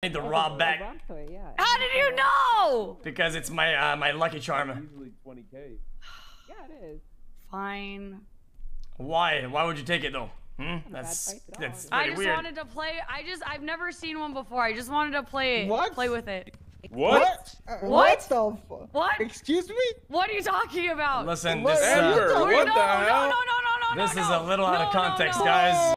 need to rob back. How did you know? Because it's my my lucky charm. Usually 20K. Yeah, it is. Fine. Why? Why would you take it though? That's I pretty just weird. wanted to play. I've never seen one before. I just wanted to play it. What? Play with it. What? What the fuck? What? Excuse me? What are you talking about? Listen, What? this Amber, no, what the no, hell? no, no, no, no, this no, is no. a little out of No, no, context, no. guys.